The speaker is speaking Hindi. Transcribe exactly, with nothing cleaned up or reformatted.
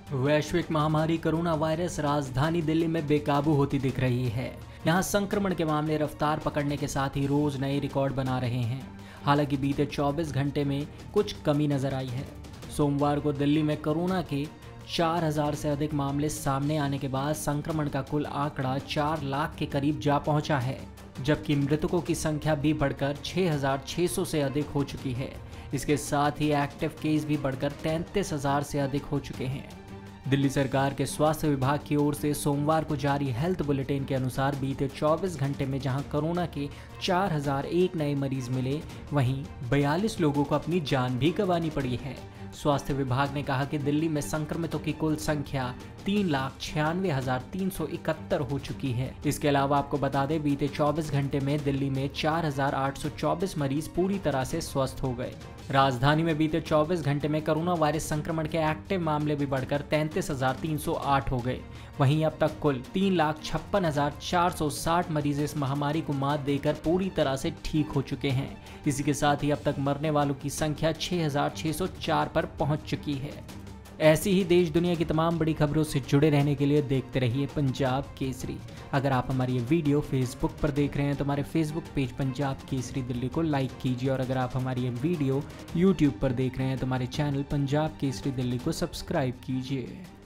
वैश्विक महामारी कोरोना वायरस राजधानी दिल्ली में बेकाबू होती दिख रही है। यहाँ संक्रमण के मामले रफ्तार पकड़ने के साथ ही रोज नए रिकॉर्ड बना रहे हैं। हालांकि बीते चौबीस घंटे में कुछ कमी नजर आई है। सोमवार को दिल्ली में कोरोना के चार हज़ार से अधिक मामले सामने आने के बाद संक्रमण का कुल आंकड़ा चार लाख के करीब जा पहुंचा है, जबकि मृतकों की संख्या भी बढ़कर छह हज़ार छह सौ से अधिक हो चुकी है। इसके साथ ही एक्टिव केस भी बढ़कर तैंतीस हज़ार से अधिक हो चुके हैं। दिल्ली सरकार के स्वास्थ्य विभाग की ओर से सोमवार को जारी हेल्थ बुलेटिन के अनुसार बीते चौबीस घंटे में जहां कोरोना के चार हज़ार एक नए मरीज मिले, वहीं बयालीस लोगों को अपनी जान भी गंवानी पड़ी है। स्वास्थ्य विभाग ने कहा कि दिल्ली में संक्रमितों की कुल संख्या तीन लाख छियानवे हजार तीन सौ इकहत्तर हो चुकी है। इसके अलावा आपको बता दें, बीते चौबीस घंटे में दिल्ली में चार हजार आठ सौ चौबीस मरीज पूरी तरह से स्वस्थ हो गए। राजधानी में बीते चौबीस घंटे में कोरोना वायरस संक्रमण के एक्टिव मामले भी बढ़कर तैंतीस हजार तीन सौ आठ हो गए। वहीं अब तक कुल तीन लाख छप्पन हजार चार सौ साठ मरीज इस महामारी को मात देकर पूरी तरह से ठीक हो चुके हैं। इसी के साथ ही अब तक मरने वालों की संख्या छह हजार छह सौ चार पर पहुंच चुकी है। ऐसी ही देश दुनिया की तमाम बड़ी खबरों से जुड़े रहने के लिए देखते रहिए पंजाब केसरी। अगर आप हमारी ये वीडियो फेसबुक पर देख रहे हैं तो हमारे फेसबुक पेज पंजाब केसरी दिल्ली को लाइक कीजिए, और अगर आप हमारी ये वीडियो यूट्यूब पर देख रहे हैं तो हमारे चैनल पंजाब केसरी दिल्ली को सब्सक्राइब कीजिए।